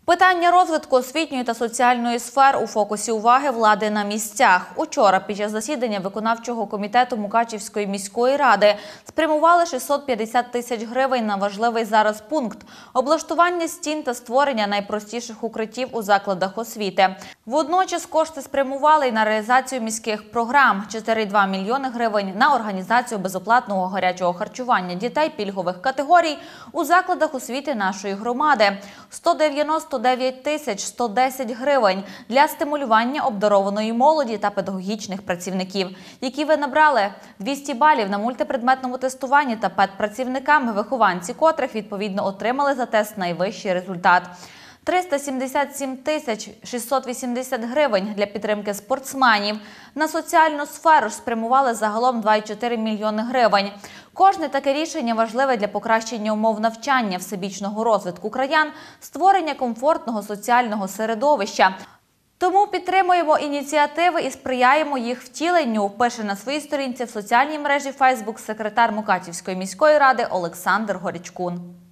Питання розвитку освітньої та соціальної сфер у фокусі уваги влади на місцях. Учора під час засідання виконавчого комітету Мукачівської міської ради спрямували 650 тисяч гривень на важливий зараз пункт – облаштування стін та створення найпростіших укриттів у закладах освіти. Водночас кошти спрямували й на реалізацію міських програм – 4,2 мільйони гривень на організацію безоплатного гарячого харчування дітей пільгових категорій у закладах освіти нашої громади, 199 тисяч 110 гривень для стимулювання обдарованої молоді та педагогічних працівників, які ви набрали 200 балів на мультипредметному тестуванні та педпрацівниками, вихованці котрих відповідно отримали за тест найвищий результат. 377 тисяч 680 гривень для підтримки спортсменів. На соціальну сферу ж спрямували загалом 2,4 мільйони гривень. Кожне таке рішення важливе для покращення умов навчання, всебічного розвитку краян, створення комфортного соціального середовища. Тому підтримуємо ініціативи і сприяємо їх втіленню, пише на своїй сторінці в соціальній мережі Facebook секретар Мукачівської міської ради Олександр Горічкун.